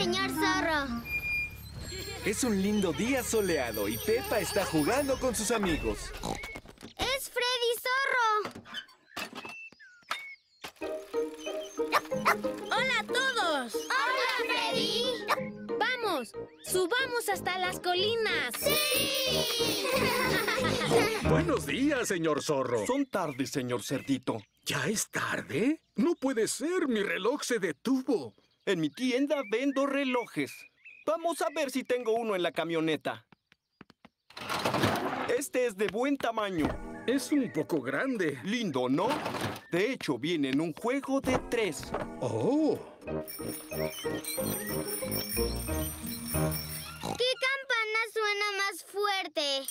señor Zorro. Es un lindo día soleado y Peppa está jugando con sus amigos. ¡Es Freddy Zorro! ¡Hola a todos! ¡Hola, Freddy! ¡Vamos! ¡Subamos hasta las colinas! ¡Sí! Buenos días, señor Zorro. Son tardes, señor Cerdito. ¿Ya es tarde? No puede ser, mi reloj se detuvo. En mi tienda vendo relojes. Vamos a ver si tengo uno en la camioneta. Este es de buen tamaño. Es un poco grande. Lindo, ¿no? De hecho, viene en un juego de 3. ¡Oh! ¿Qué campana suena más fuerte?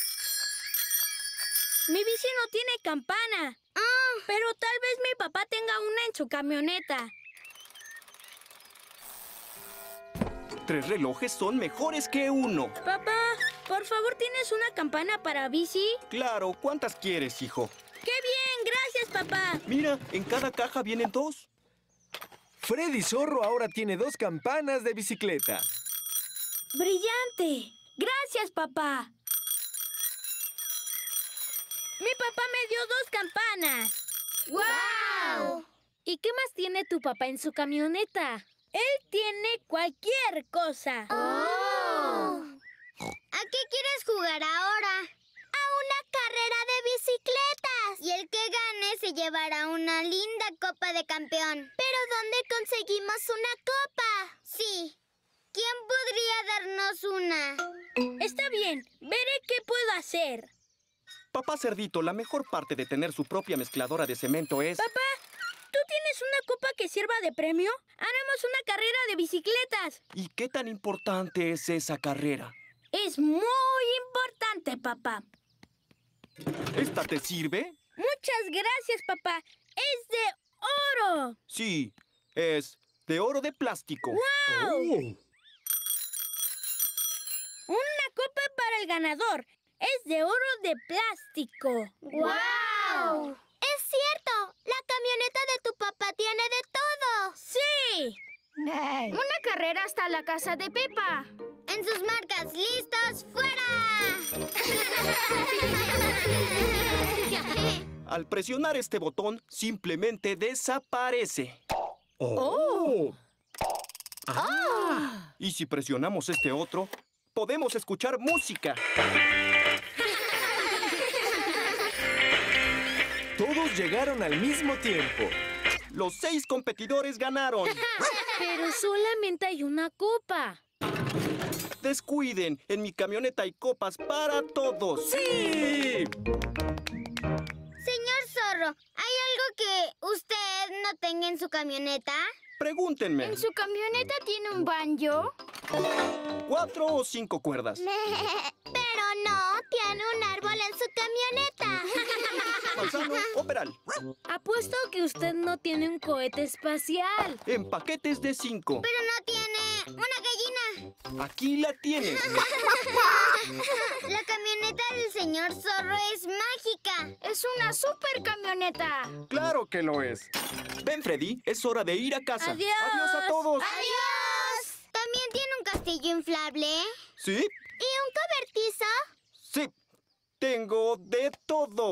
Mi bici no tiene campana. Pero tal vez mi papá tenga una en su camioneta. 3 relojes son mejores que uno. Papá, por favor, ¿tienes una campana para bici? Claro, ¿cuántas quieres, hijo? ¡Qué bien! ¡Gracias, papá! Mira, en cada caja vienen 2. Freddy Zorro ahora tiene 2 campanas de bicicleta. ¡Brillante! ¡Gracias, papá! Mi papá me dio 2 campanas. ¡Guau! ¿Y qué más tiene tu papá en su camioneta? Él tiene cualquier cosa. ¡Oh! ¿A qué quieres jugar ahora? A una carrera de bicicletas. Y el que gane se llevará una linda copa de campeón. ¿Pero dónde conseguimos una copa? Sí. ¿Quién podría darnos una? Está bien, veré qué puedo hacer. Papá Cerdito, la mejor parte de tener su propia mezcladora de cemento es... Papá, ¿tú tienes una copa que sirva de premio? Haremos una carrera de bicicletas. ¿Y qué tan importante es esa carrera? Es muy importante, papá. ¿Esta te sirve? Muchas gracias, papá. Es de oro. Sí, es de oro de plástico. ¡Wow! ¡Oh! Una copa para el ganador. Es de oro de plástico. ¡Guau! ¡Es cierto! La camioneta de tu papá tiene de todo. ¡Sí! Una carrera hasta la casa de Peppa. En sus marcas, listos, fuera. Al presionar este botón, simplemente desaparece. ¡Oh! ¡Ah! Y si presionamos este otro, podemos escuchar música. Todos llegaron al mismo tiempo. Los 6 competidores ganaron. Pero solamente hay una copa. Descuiden, en mi camioneta hay copas para todos. ¡Sí! Señor Zorro, ¿hay algo que usted no tenga en su camioneta? Pregúntenme. ¿En su camioneta tiene un banjo? 4 o 5 cuerdas. Pero no, tiene un árbol en su camioneta. Manzano o peral. Apuesto que usted no tiene un cohete espacial. En paquetes de 5. Pero no tiene una gallina. Aquí la tienes. La camioneta del señor Zorro es mágica. Es una super camioneta. Claro que lo es. Ven, Freddy, es hora de ir a casa. ¡Adiós! ¡Adiós a todos! ¡Adiós! ¿También tiene un castillo inflable? ¿Sí? ¿Y un cobertizo? Sí. Tengo de todo.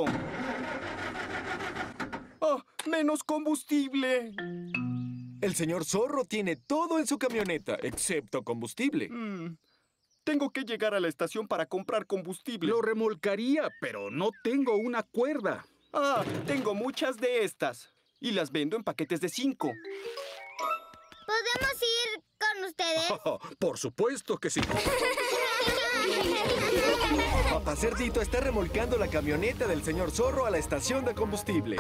¡Oh, menos combustible! El señor Zorro tiene todo en su camioneta, excepto combustible. Tengo que llegar a la estación para comprar combustible. Lo remolcaría, pero no tengo una cuerda. Ah, tengo muchas de estas. Y las vendo en paquetes de 5. ¿Podemos ir con ustedes? Por supuesto que sí. Papá Cerdito está remolcando la camioneta del señor Zorro a la estación de combustible.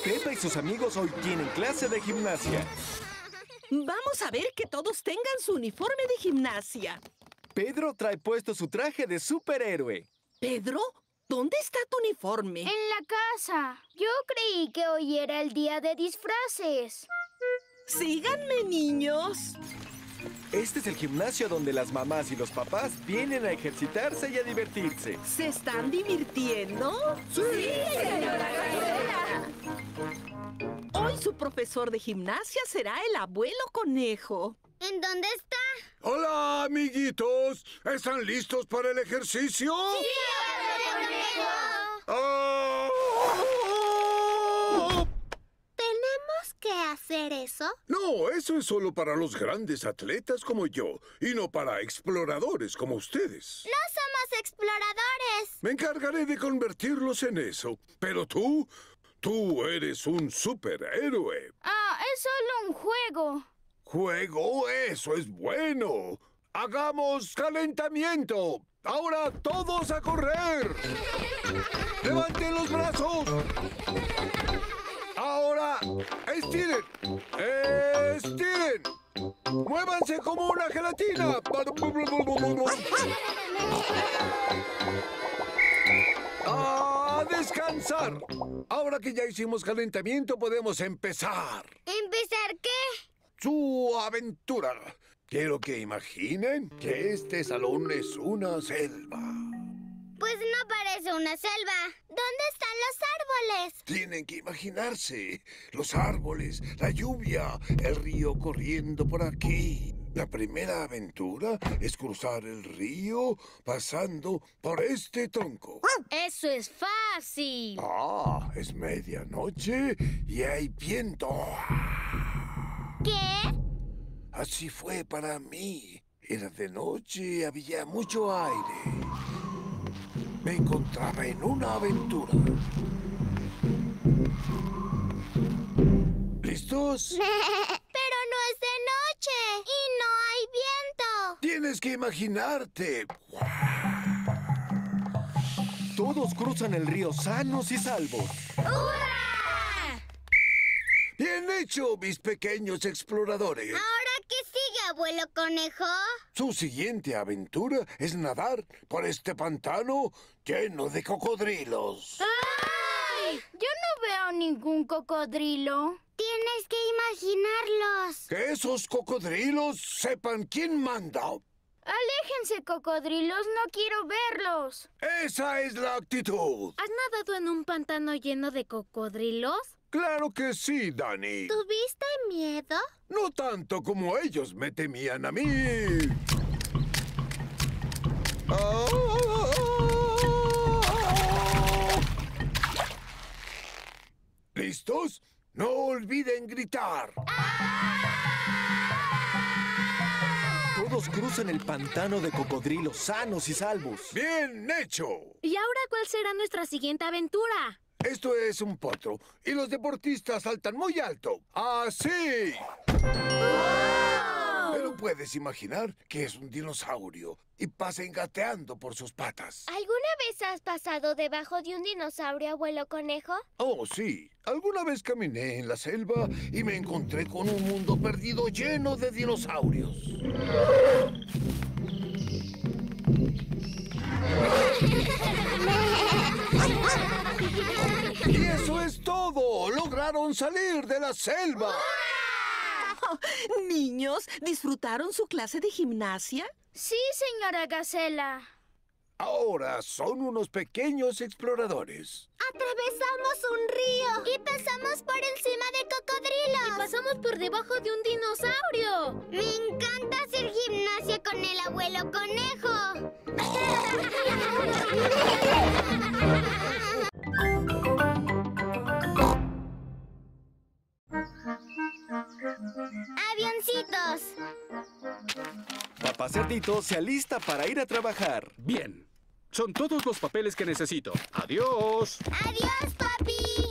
Pepa y sus amigos hoy tienen clase de gimnasia. Vamos a ver que todos tengan su uniforme de gimnasia. Pedro trae puesto su traje de superhéroe. Pedro, ¿dónde está tu uniforme? En la casa. Yo creí que hoy era el día de disfraces. Síganme, niños. Este es el gimnasio donde las mamás y los papás vienen a ejercitarse y a divertirse. ¿Se están divirtiendo? ¡Sí, señora Gacela! Hoy su profesor de gimnasia será el abuelo conejo. ¿En dónde está? Hola, amiguitos. ¿Están listos para el ejercicio? ¡Sí, abuelo conejo! ¡Ah! ¿Tenemos que hacer eso? No, eso es solo para los grandes atletas como yo y no para exploradores como ustedes. ¡No somos exploradores! Me encargaré de convertirlos en eso. Pero tú eres un superhéroe. Ah, es solo un juego. ¡Juego! ¡Eso es bueno! ¡Hagamos calentamiento! ¡Ahora todos a correr! ¡Levanten los brazos! ¡Ahora! ¡Estiren! ¡Estiren! ¡Muévanse como una gelatina! ¡A descansar! Ahora que ya hicimos calentamiento, podemos empezar. ¿Empezar qué? Su aventura. Quiero que imaginen que este salón es una selva. Pues no parece una selva. ¿Dónde están los árboles? Tienen que imaginarse los árboles, la lluvia, el río corriendo por aquí. La primera aventura es cruzar el río pasando por este tronco. Eso es fácil. Ah, es medianoche y hay viento. ¿Qué? Así fue para mí. Era de noche y había mucho aire. Me encontraba en una aventura. ¿Listos? Pero no es de noche y no hay viento. Tienes que imaginarte. Todos cruzan el río sanos y salvos. ¡Hurra! Bien hecho, mis pequeños exploradores. ¿Ahora qué sigue, abuelo conejo? Su siguiente aventura es nadar por este pantano lleno de cocodrilos. ¡Ay! Yo no veo ningún cocodrilo. Tienes que imaginarlos. Que esos cocodrilos sepan quién manda. Aléjense, cocodrilos, no quiero verlos. Esa es la actitud. ¿Has nadado en un pantano lleno de cocodrilos? Claro que sí, Dani. ¿Tuviste miedo? No tanto como ellos me temían a mí. ¿Listos? No olviden gritar. Todos cruzan el pantano de cocodrilos sanos y salvos. ¡Bien hecho! ¿Y ahora cuál será nuestra siguiente aventura? Esto es un potro y los deportistas saltan muy alto. ¡Así! Pero puedes imaginar que es un dinosaurio y pasen gateando por sus patas. ¿Alguna vez has pasado debajo de un dinosaurio, abuelo conejo? Oh, sí. Alguna vez caminé en la selva y me encontré con un mundo perdido lleno de dinosaurios. Y eso es todo. Lograron salir de la selva. Niños, ¿disfrutaron su clase de gimnasia? Sí, señora Gacela. Ahora son unos pequeños exploradores. Atravesamos un río y pasamos por encima de cocodrilos. Y pasamos por debajo de un dinosaurio. Me encanta hacer gimnasia con el abuelo conejo. Avioncitos. Papá Cerdito se alista para ir a trabajar. Bien. Son todos los papeles que necesito. ¡Adiós! Adiós, papi.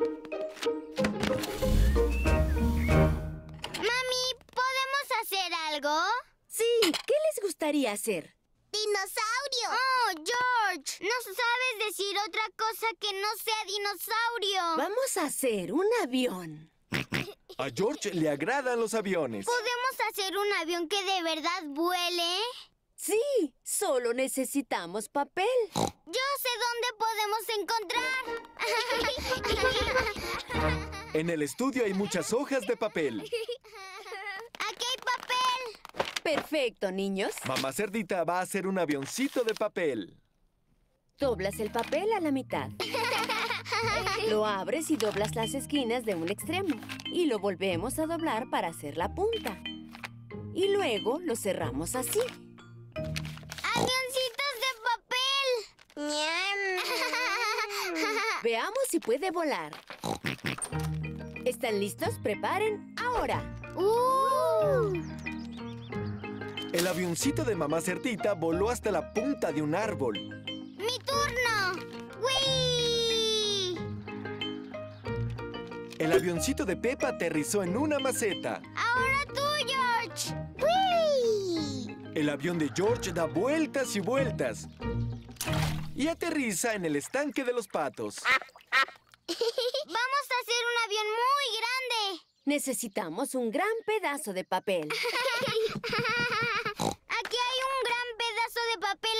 Mami, ¿podemos hacer algo? Sí, ¿qué les gustaría hacer? ¡Dinosaurio! ¡Oh, George. No sabes decir otra cosa que no sea dinosaurio. Vamos a hacer un avión. A George le agradan los aviones. ¿Podemos hacer un avión que de verdad vuele? Sí, solo necesitamos papel. Yo sé dónde podemos encontrar. En el estudio hay muchas hojas de papel. Aquí hay papel. Perfecto, niños. Mamá Cerdita va a hacer un avioncito de papel. Doblas el papel a la mitad. Lo abres y doblas las esquinas de un extremo. Y lo volvemos a doblar para hacer la punta. Y luego lo cerramos así. ¡Avioncitos de papel! Veamos si puede volar. ¿Están listos? Preparen ahora. El avioncito de Mamá Cerdita voló hasta la punta de un árbol. ¡Mi turno! ¡Wii! El avioncito de Peppa aterrizó en una maceta. ¡Ahora tú, George! ¡Wii! El avión de George da vueltas y vueltas. Y aterriza en el estanque de los patos. Vamos a hacer un avión muy grande. Necesitamos un gran pedazo de papel. Aquí hay un gran pedazo de papel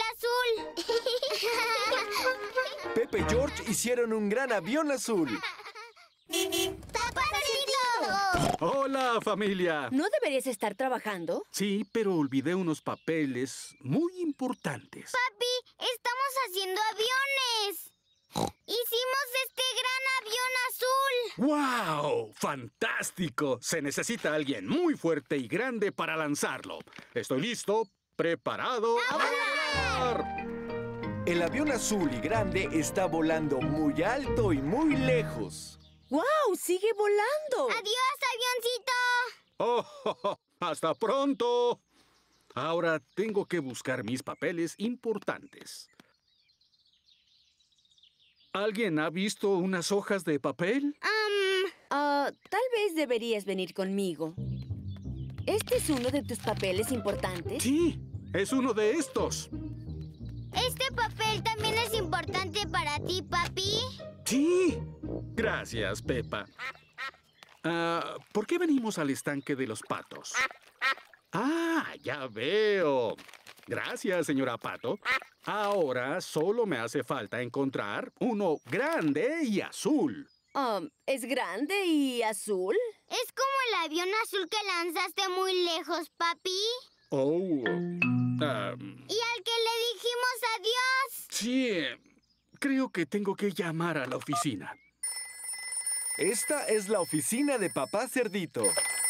azul. Peppa y George hicieron un gran avión azul. ¡Papá Cerdito! Hola, familia. ¿No deberías estar trabajando? Sí, pero olvidé unos papeles muy importantes. Papi, estamos haciendo aviones. Hicimos este gran avión azul. ¡Wow! ¡Fantástico! Se necesita alguien muy fuerte y grande para lanzarlo. Estoy listo, preparado. ¡A volar! El avión azul y grande está volando muy alto y muy lejos. ¡Guau! ¡Sigue volando! ¡Adiós, avioncito! ¡Oh! ¡Hasta pronto! Ahora tengo que buscar mis papeles importantes. ¿Alguien ha visto unas hojas de papel? Tal vez deberías venir conmigo. ¿Este es uno de tus papeles importantes? Sí, es uno de estos. ¿Este papel también es importante para ti, papi? Sí. Gracias, Peppa. ¿Por qué venimos al estanque de los patos? Ah, ya veo. Gracias, señora Pato. Ahora solo me hace falta encontrar uno grande y azul. ¿Es grande y azul? ¿Es como el avión azul que lanzaste muy lejos, papi? Oh. ¿Y al que le dijimos adiós? Sí, creo que tengo que llamar a la oficina. Esta es la oficina de Papá Cerdito.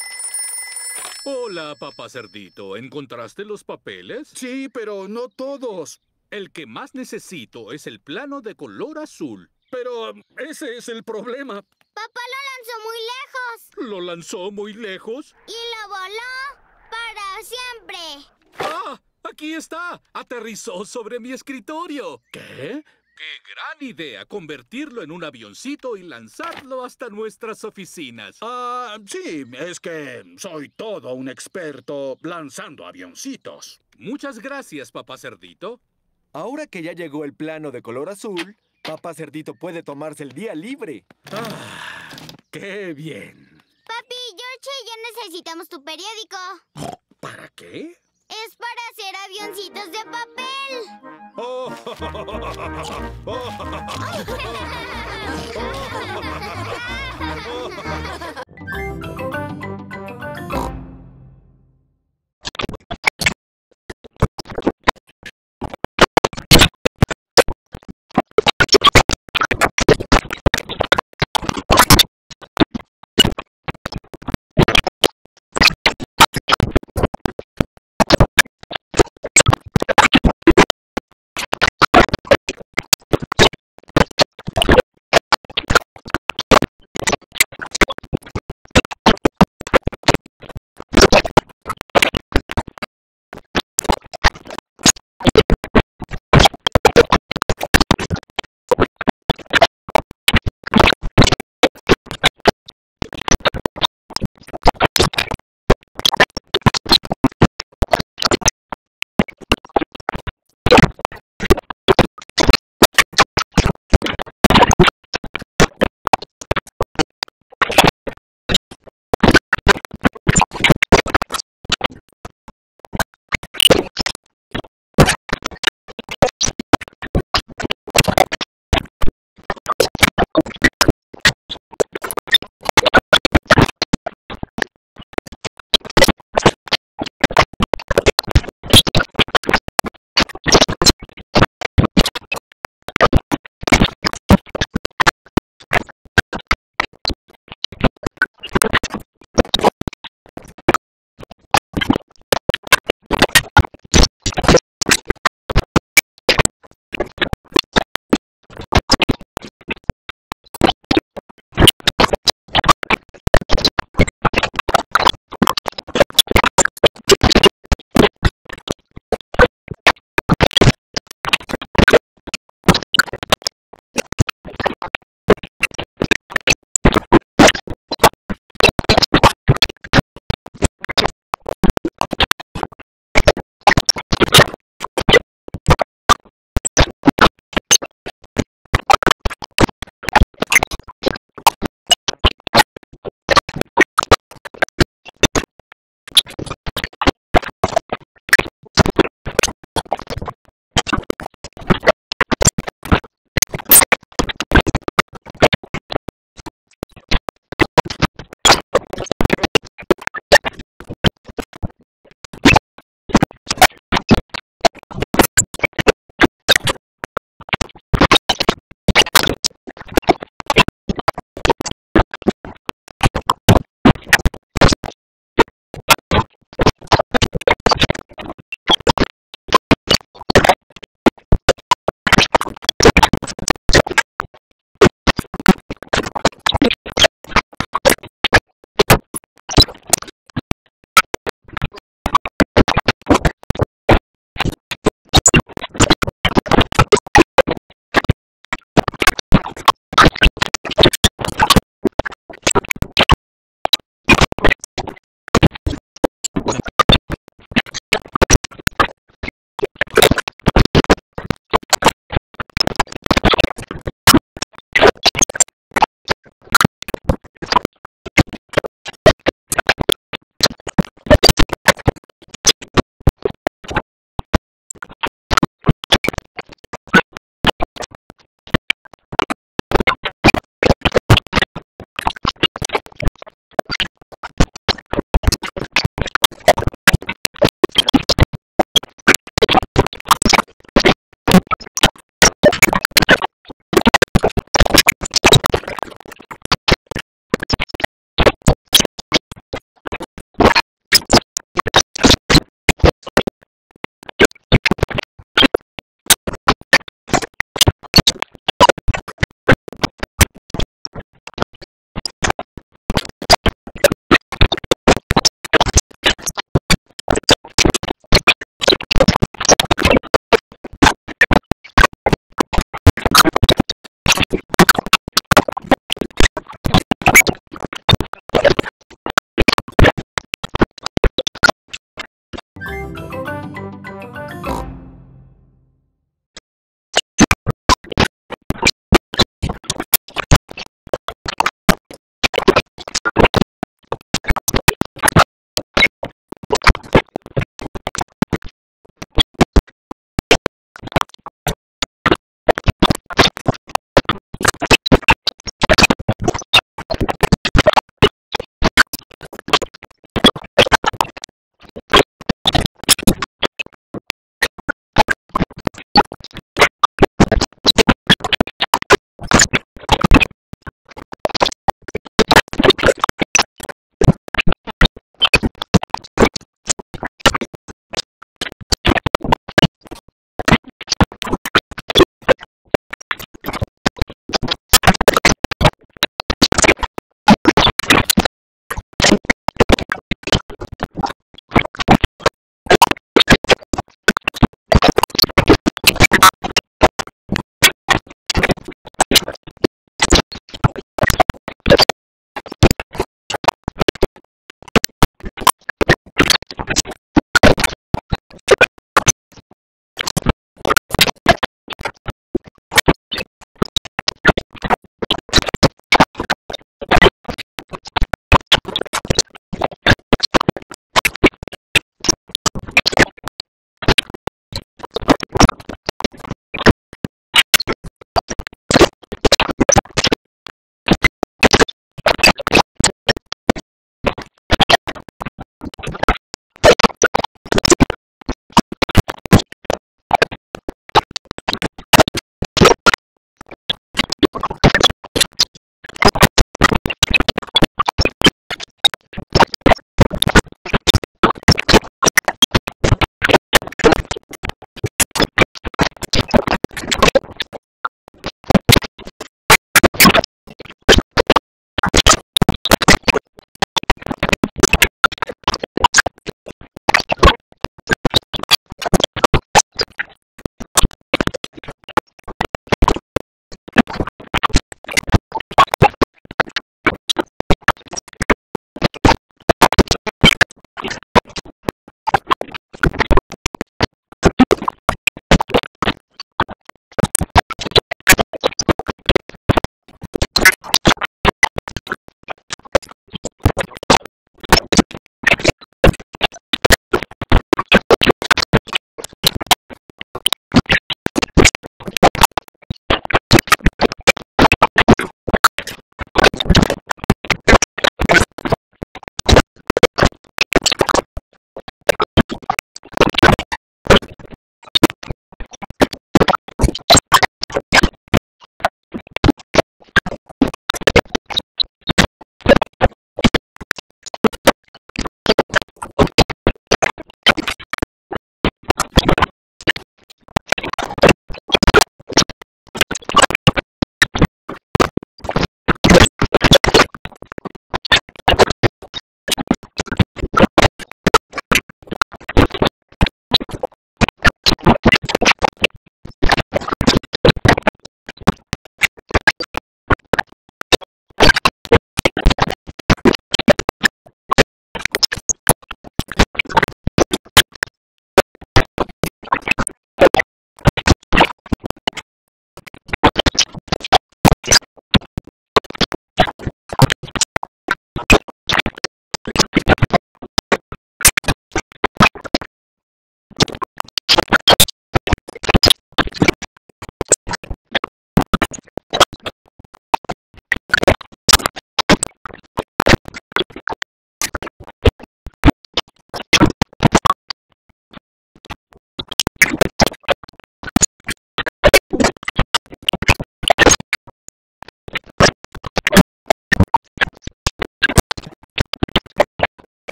Hola, papá Cerdito. ¿Encontraste los papeles? Sí, pero no todos. El que más necesito es el plano de color azul. Pero ese es el problema. Papá lo lanzó muy lejos. ¿Lo lanzó muy lejos? Y lo voló para siempre. ¡Ah! ¡Aquí está! Aterrizó sobre mi escritorio. ¿Qué? ¡Qué gran idea! Convertirlo en un avioncito y lanzarlo hasta nuestras oficinas. Sí, es que soy todo un experto lanzando avioncitos. Muchas gracias, papá Cerdito. Ahora que ya llegó el plano de color azul, Papá Cerdito puede tomarse el día libre. ¡Qué bien! Papi, George y yo necesitamos tu periódico. ¿Para qué? Es para hacer avioncitos de papel. ¡Oh!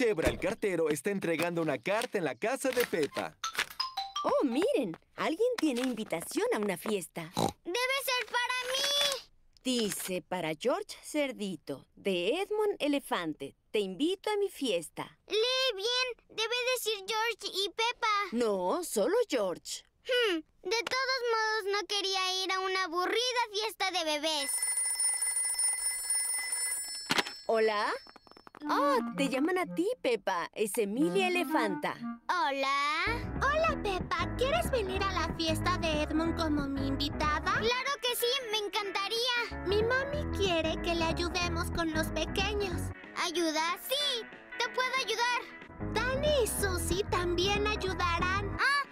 Zebra, el cartero, está entregando una carta en la casa de Peppa. Oh, miren, alguien tiene invitación a una fiesta. ¡Debe ser para mí! Dice, para George Cerdito, de Edmond Elefante, te invito a mi fiesta. Lee bien, debe decir George y Peppa. No, solo George. De todos modos, no quería ir a una aburrida fiesta de bebés. ¿Hola? Oh, te llaman a ti, Peppa. Es Emilia Elefanta. Hola. Hola, Peppa. ¿Quieres venir a la fiesta de Edmond como mi invitada? Claro que sí, me encantaría. Mi mami quiere que le ayudemos con los pequeños. ¿Ayuda? Sí, te puedo ayudar. Dani y Susie también ayudarán. ¡Ah,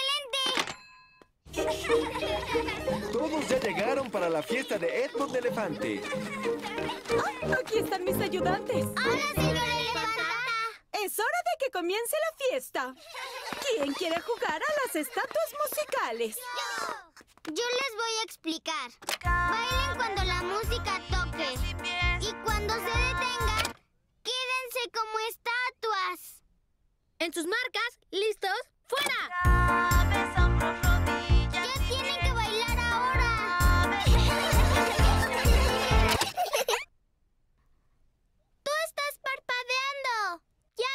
excelente! Todos ya llegaron para la fiesta de Edmond Elefante. Aquí están mis ayudantes. ¡Hola, señora Elefanta! Es hora de que comience la fiesta. ¿Quién quiere jugar a las estatuas musicales? Yo les voy a explicar. Bailen cuando la música toque. Y cuando se detenga, quédense como estatuas. En sus marcas, ¿listos? ¡Fuera! ¡Ya tienen que bailar ahora! ¡Tú estás parpadeando! ¡Ya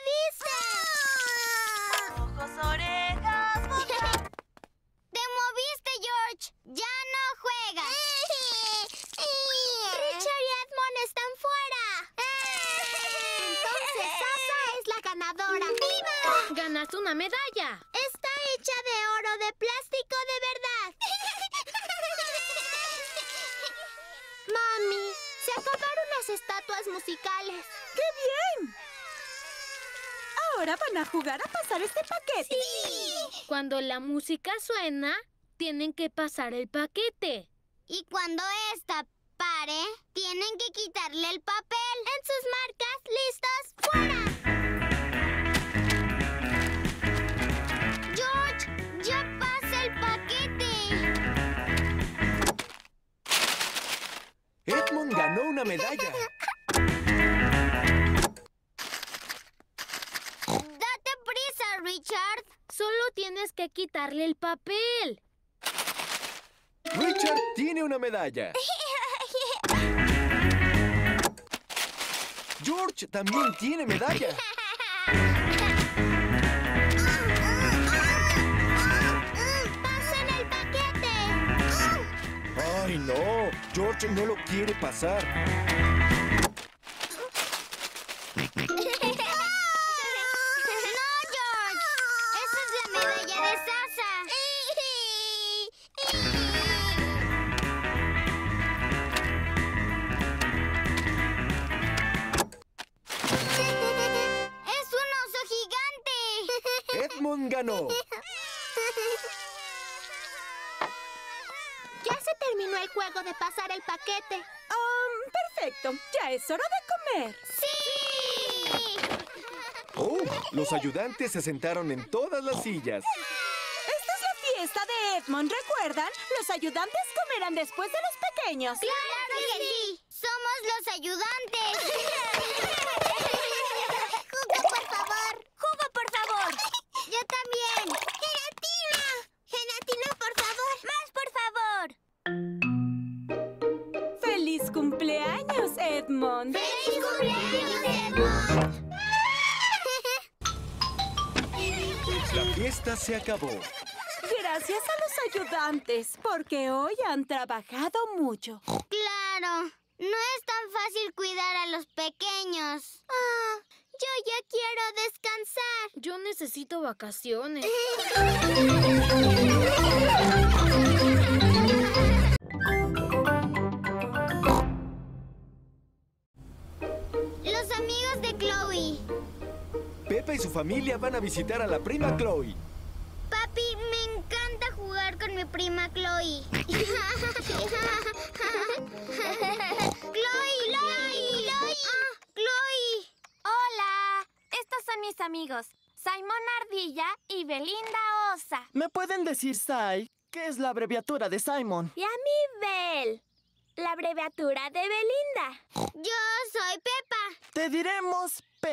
perdiste! Ojos, orejas, boca. ¡Te moviste, George! ¡Ya no juegas! Richard y Edmond están fuera. Entonces, Sasa es la ganadora. ¡Viva! ¡Ganaste una medalla! Está hecha de oro de plástico de verdad. Mami, se acabaron las estatuas musicales. ¡Qué bien! Ahora van a jugar a pasar este paquete. Cuando la música suena, tienen que pasar el paquete. Y cuando esta pare, tienen que quitarle el papel. En sus marcas, listos, fuera. George, ya pasa el paquete. Edmond ganó una medalla. Date prisa, Richard. Solo tienes que quitarle el papel. Richard tiene una medalla. George también tiene medalla. ¡Pasen el paquete! ¡Ay, no! George no lo quiere pasar. ¡No, George! ¡Esa es la medalla de Sasa! ¡Es un oso gigante! Edmond ganó. Ya se terminó el juego de pasar el paquete. Perfecto. Ya es hora de comer. ¡Sí! Oh, los ayudantes se sentaron en todas las sillas. Esta es la fiesta de Edmond. ¿Recuerdan? Los ayudantes comerán después de los pequeños. ¡Claro que sí! ¡Somos los ayudantes! ¡Jugo, por favor! ¡Jugo, por favor! ¡Yo también! ¡Gelatina! ¡Gelatina, por favor! ¡Más, por favor! ¡Feliz cumpleaños, Edmond! ¡Feliz cumpleaños, Edmond! La fiesta se acabó. Gracias a los ayudantes, porque hoy han trabajado mucho. Claro, no es tan fácil cuidar a los pequeños. Yo ya quiero descansar. Yo necesito vacaciones. Los amigos de Chloe. Peppa y su familia van a visitar a la prima Chloe. Papi, me encanta jugar con mi prima Chloe. Chloe. Hola, estos son mis amigos, Simon Ardilla y Belinda Osa. ¿Me pueden decir, Sai, qué es la abreviatura de Simon? Y a mí, Bel, la abreviatura de Belinda. Yo soy Peppa. Te diremos P.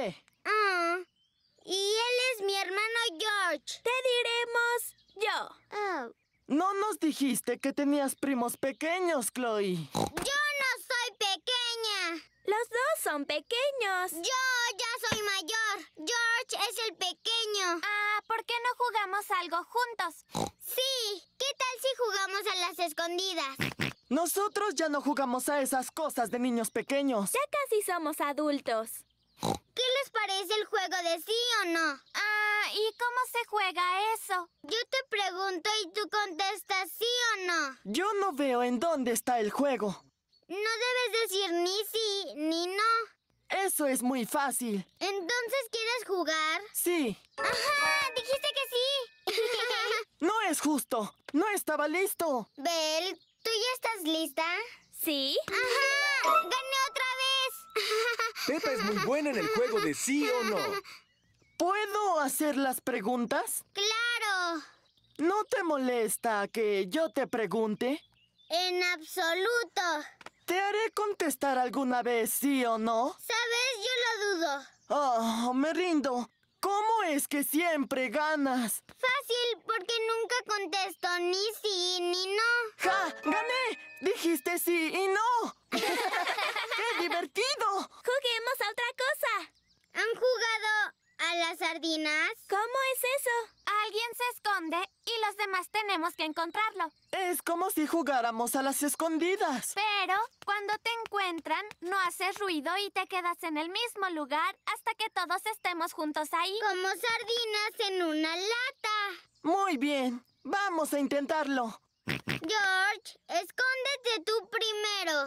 Y él es mi hermano George. Te diremos yo. Oh. No nos dijiste que tenías primos pequeños, Chloe. Yo no soy pequeña. Los dos son pequeños. Yo ya soy mayor. George es el pequeño. ¿Por qué no jugamos algo juntos? Sí. ¿Qué tal si jugamos a las escondidas? Nosotros ya no jugamos a esas cosas de niños pequeños. Ya casi somos adultos. ¿Qué les parece el juego de sí o no? ¿Y cómo se juega eso? Yo te pregunto y tú contestas sí o no. Yo no veo en dónde está el juego. No debes decir ni sí ni no. Eso es muy fácil. ¿Entonces quieres jugar? Sí. ¡Ajá! ¡Dijiste que sí! No es justo. No estaba listo. Belle, ¿tú ya estás lista? ¿Sí? ¡Ajá! ¡Gané otra vez! Pepa es muy buena en el juego de sí o no. ¿Puedo hacer las preguntas? ¡Claro! ¿No te molesta que yo te pregunte? En absoluto. ¿Te haré contestar alguna vez sí o no? ¿Sabes? Yo lo dudo. Oh, me rindo. ¿Cómo es que siempre ganas? Fácil, porque nunca contesto ni sí ni no. ¡Ja! ¡Gané! Dijiste sí y no. ¡Qué divertido! Juguemos a otra cosa. ¿Han jugado a las sardinas? ¿Cómo es eso? Alguien se esconde y los demás tenemos que encontrarlo. Es como si jugáramos a las escondidas. Pero cuando te encuentran, no haces ruido y te quedas en el mismo lugar hasta que todos estemos juntos ahí. Como sardinas en una lata. Muy bien. Vamos a intentarlo. George, escóndete tú primero.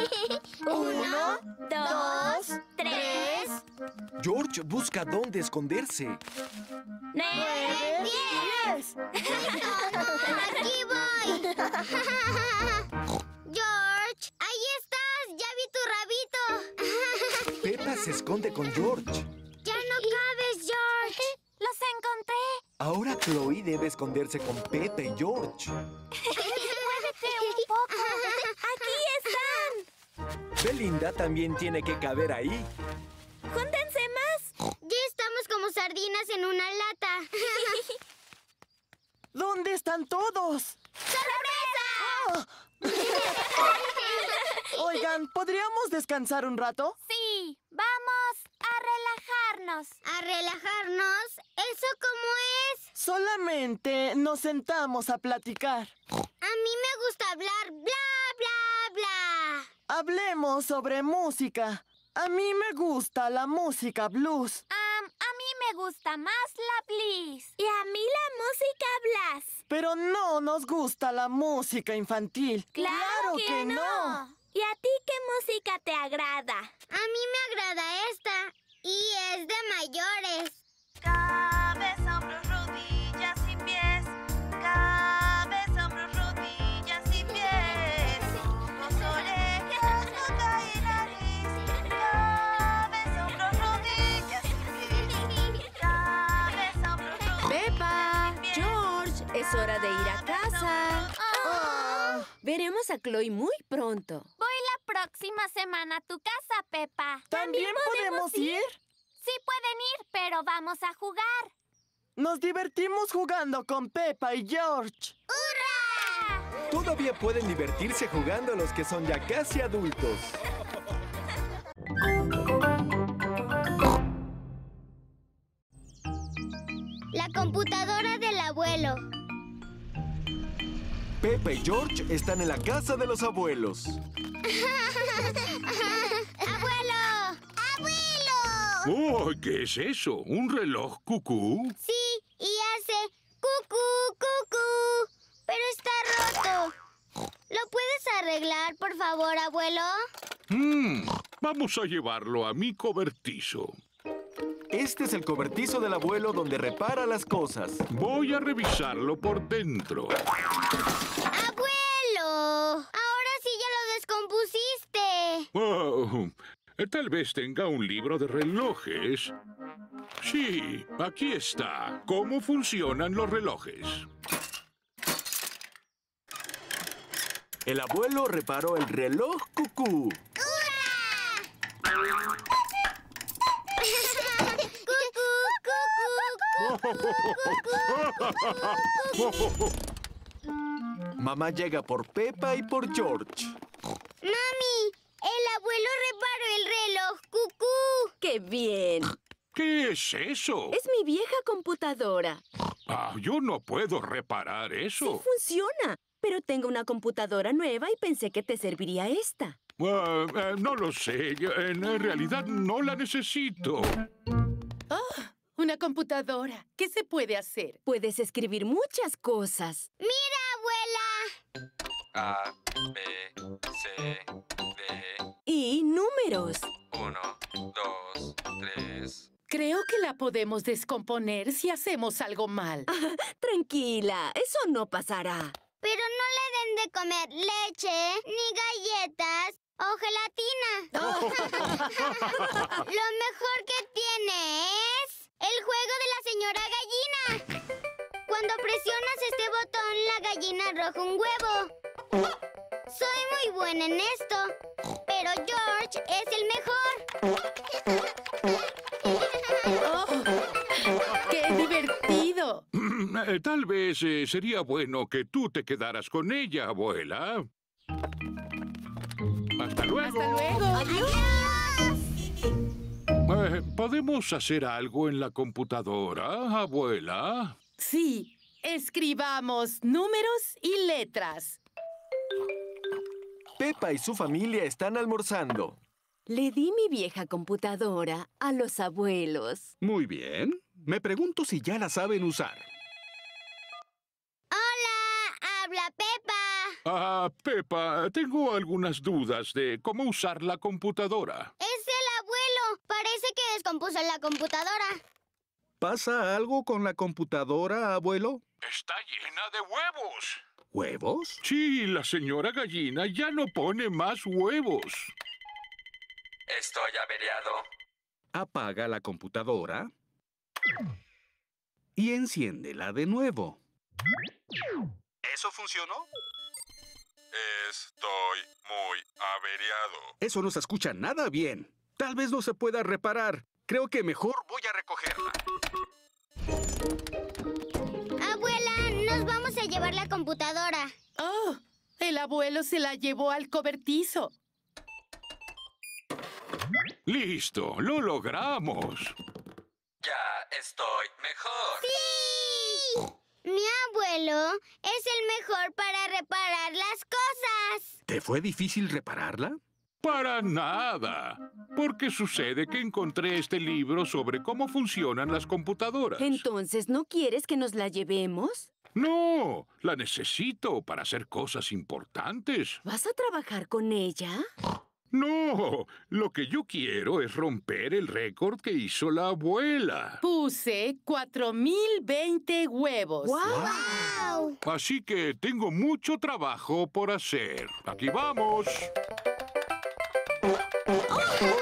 1, 2, 3, George busca dónde esconderse. 9, 10. Aquí voy. George, ahí estás. Ya vi tu rabito. Pepa se esconde con George. Ya no cabes, George. ¡Los encontré! Ahora Chloe debe esconderse con Pepa y George. ¡Muévete un poco! ¡Aquí están! Belinda también tiene que caber ahí. ¡Júntense más! Ya estamos como sardinas en una lata. ¿Dónde están todos? ¡Sorpresa! Oigan, ¿podríamos descansar un rato? Sí, vamos a relajarnos. ¿A relajarnos? ¿Eso cómo es? Solamente nos sentamos a platicar. A mí me gusta hablar bla, bla, bla. Hablemos sobre música. A mí me gusta la música blues. A mí me gusta más la Bliss. Y a mí la música blas. Pero no nos gusta la música infantil. ¡Claro que no! ¿Y a ti qué música te agrada? A mí me agrada esta. Y es de mayores. Cabeza, hombros, rodillas y pies. Cabeza, hombros, rodillas y pies. Ojos, orejas, boca y nariz. Cabeza, hombros, rodillas y pies. Cabeza, hombros, rodillas. ¡Pepa! ¡George! Es hora de ir a casa. Ah. Veremos a Chloe muy pronto. Voy la próxima semana a tu casa, Pepa. ¿También podemos ir? Sí pueden ir, pero vamos a jugar. Nos divertimos jugando con Pepa y George. ¡Hurra! Todavía pueden divertirse jugando los que son ya casi adultos. La computadora del abuelo. Pepa y George están en la casa de los abuelos. ¡Abuelo! ¡Abuelo! Oh, ¿qué es eso? ¿Un reloj cucú? Sí, y hace cucú, cucú. Pero está roto. ¿Lo puedes arreglar, por favor, abuelo? Vamos a llevarlo a mi cobertizo. Este es el cobertizo del abuelo donde repara las cosas. Voy a revisarlo por dentro. ¡Abuelo! Ahora sí ya lo descompusiste. Oh, tal vez tenga un libro de relojes. Sí, aquí está. ¿Cómo funcionan los relojes? El abuelo reparó el reloj cucú. Mamá llega por Peppa y por George. ¡Mami! El abuelo reparó el reloj, ¡Cucú! ¡Qué bien! ¿Qué es eso? Es mi vieja computadora. Yo no puedo reparar Sí eso. funciona, pero tengo una computadora nueva y pensé que te serviría esta. No lo sé. En realidad no la necesito. Una computadora. ¿Qué se puede hacer? Puedes escribir muchas cosas. ¡Mira, abuela! A, B, C, D. Y números. 1, 2, 3. Creo que la podemos descomponer si hacemos algo mal. Tranquila, eso no pasará. Pero no le den de comer leche, ni galletas o gelatina. Lo mejor que tiene es el juego de la señora gallina. Cuando presionas este botón, la gallina arroja un huevo. Soy muy buena en esto, pero George es el mejor. ¡Qué divertido! Tal vez sería bueno que tú te quedaras con ella, abuela. ¡Hasta luego! ¡Hasta luego! ¿Podemos hacer algo en la computadora, abuela? Sí, escribamos números y letras. Peppa y su familia están almorzando. Le di mi vieja computadora a los abuelos. Muy bien. Me pregunto si ya la saben usar. ¡Hola! ¡Habla Peppa! Peppa, tengo algunas dudas de cómo usar la computadora. ¡Es el abuelo! Parece que descompuso la computadora. ¿Pasa algo con la computadora, abuelo? Está llena de huevos. ¿Huevos? Sí, la señora gallina ya no pone más huevos. Estoy averiado. Apaga la computadora y enciéndela de nuevo. ¿Eso funcionó? Estoy muy averiado. Eso no se escucha nada bien. Tal vez no se pueda reparar. Creo que mejor voy a recogerla. Abuela, nos vamos a llevar la computadora. ¡Oh! El abuelo se la llevó al cobertizo. ¡Listo! ¡Lo logramos! Ya estoy mejor. ¡Sí! Mi abuelo es el mejor para reparar las cosas. ¿Te fue difícil repararla? Para nada. Porque sucede que encontré este libro sobre cómo funcionan las computadoras. Entonces, ¿no quieres que nos la llevemos? No, la necesito para hacer cosas importantes. ¿Vas a trabajar con ella? No, lo que yo quiero es romper el récord que hizo la abuela. Puse 4020 huevos. ¡Wow! Así que tengo mucho trabajo por hacer. ¡Aquí vamos!